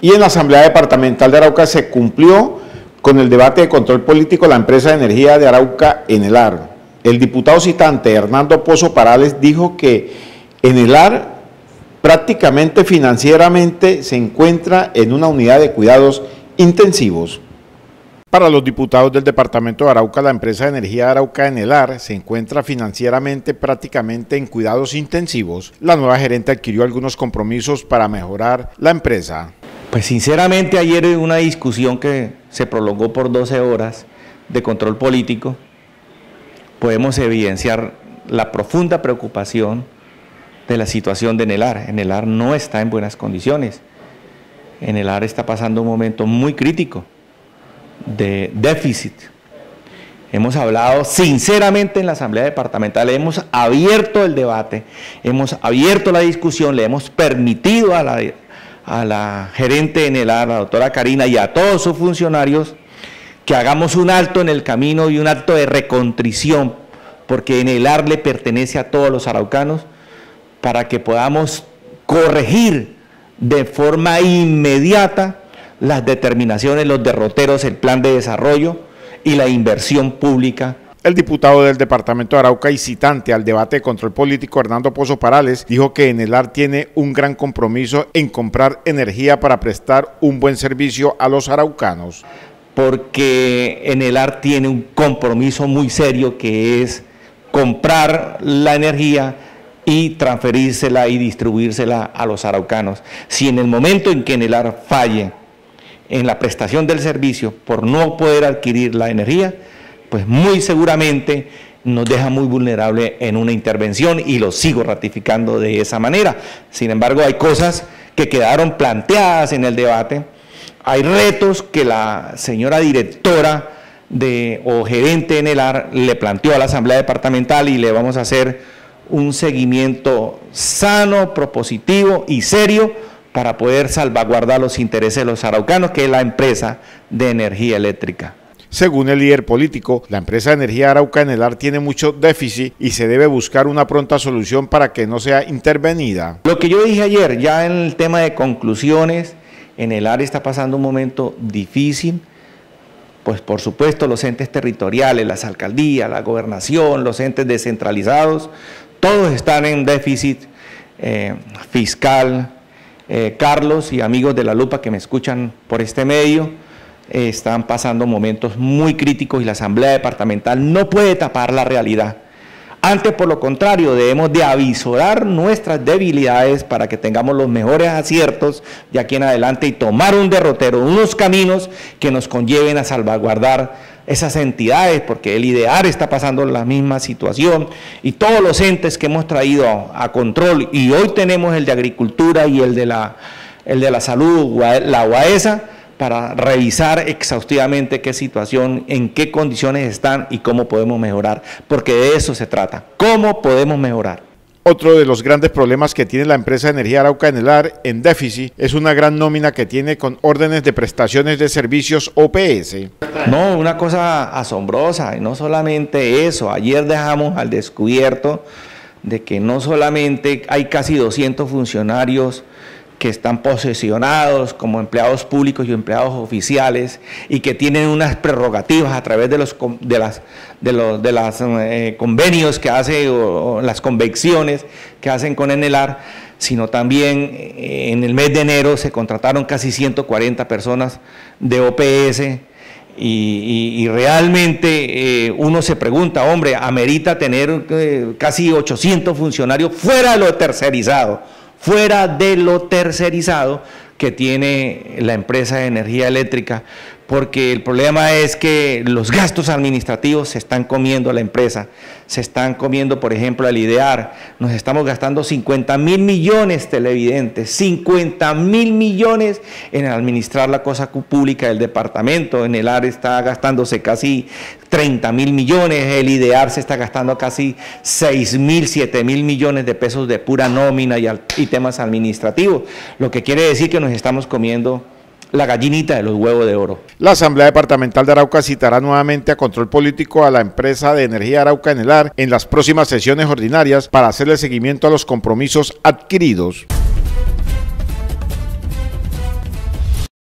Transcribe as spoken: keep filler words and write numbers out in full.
Y en la Asamblea Departamental de Arauca se cumplió con el debate de control político la empresa de energía de Arauca, Enelar. El diputado citante Hernando Pozo Parales dijo que Enelar prácticamente financieramente se encuentra en una unidad de cuidados intensivos. Para los diputados del departamento de Arauca, la empresa de energía de Arauca, Enelar, se encuentra financieramente prácticamente en cuidados intensivos. La nueva gerente adquirió algunos compromisos para mejorar la empresa. Pues sinceramente ayer en una discusión que se prolongó por doce horas de control político, podemos evidenciar la profunda preocupación de la situación de Enelar. Enelar no está en buenas condiciones. Enelar está pasando un momento muy crítico de déficit. Hemos hablado sinceramente en la Asamblea Departamental, hemos abierto el debate, hemos abierto la discusión, le hemos permitido a la, a la gerente de Enelar, la doctora Karina, y a todos sus funcionarios que hagamos un alto en el camino y un acto de recontrición, porque Enelar le pertenece a todos los araucanos, para que podamos corregir de forma inmediata las determinaciones, los derroteros, el plan de desarrollo y la inversión pública. El diputado del departamento de Arauca y citante al debate de control político, Hernando Pozo Parales, dijo que Enelar tiene un gran compromiso en comprar energía para prestar un buen servicio a los araucanos. Porque Enelar tiene un compromiso muy serio, que es comprar la energía y transferírsela y distribuírsela a los araucanos. Si en el momento en que Enelar falle en la prestación del servicio por no poder adquirir la energía, pues muy seguramente nos deja muy vulnerable en una intervención, y lo sigo ratificando de esa manera. Sin embargo, hay cosas que quedaron planteadas en el debate, hay retos que la señora directora de, o gerente de Enelar le planteó a la Asamblea Departamental, y le vamos a hacer un seguimiento sano, propositivo y serio para poder salvaguardar los intereses de los araucanos, que es la empresa de energía eléctrica. Según el líder político, la empresa de energía de Arauca, Enelar, tiene mucho déficit y se debe buscar una pronta solución para que no sea intervenida. Lo que yo dije ayer, ya en el tema de conclusiones, Enelar está pasando un momento difícil, pues por supuesto los entes territoriales, las alcaldías, la gobernación, los entes descentralizados, todos están en déficit eh, fiscal. Eh, Carlos y amigos de La Lupa que me escuchan por este medio, eh, están pasando momentos muy críticos, y la Asamblea Departamental no puede tapar la realidad. Antes, por lo contrario, debemos de avisorar nuestras debilidades para que tengamos los mejores aciertos de aquí en adelante y tomar un derrotero, unos caminos que nos conlleven a salvaguardar esas entidades, porque el IDEAR está pasando la misma situación, y todos los entes que hemos traído a, a control, y hoy tenemos el de Agricultura y el de la, el de la Salud, la UAESA, para revisar exhaustivamente qué situación, en qué condiciones están y cómo podemos mejorar, porque de eso se trata, cómo podemos mejorar. Otro de los grandes problemas que tiene la empresa de energía Arauca, Enelar, en déficit, es una gran nómina que tiene con órdenes de prestaciones de servicios O P S. No, una cosa asombrosa, y no solamente eso, ayer dejamos al descubierto de que no solamente hay casi doscientos funcionarios que están posesionados como empleados públicos y empleados oficiales, y que tienen unas prerrogativas a través de los de las de los de las eh, convenios que hace, o, o las convenciones que hacen con Enelar, sino también eh, en el mes de enero se contrataron casi ciento cuarenta personas de O P S, y, y, y realmente eh, uno se pregunta, hombre, amerita tener eh, casi ochocientos funcionarios fuera de lo tercerizado, fuera de lo tercerizado que tiene la empresa de energía eléctrica, porque el problema es que los gastos administrativos se están comiendo a la empresa, se están comiendo, por ejemplo, al IDEAR. Nos estamos gastando cincuenta mil millones, televidentes, cincuenta mil millones en administrar la cosa pública del departamento. Enelar está gastándose casi treinta mil millones, el IDEAR se está gastando casi seis mil, siete mil millones de pesos de pura nómina y, y temas administrativos, lo que quiere decir que nos estamos comiendo la gallinita de los huevos de oro. La Asamblea Departamental de Arauca citará nuevamente a control político a la empresa de energía Arauca, Enelar, en las próximas sesiones ordinarias para hacerle seguimiento a los compromisos adquiridos.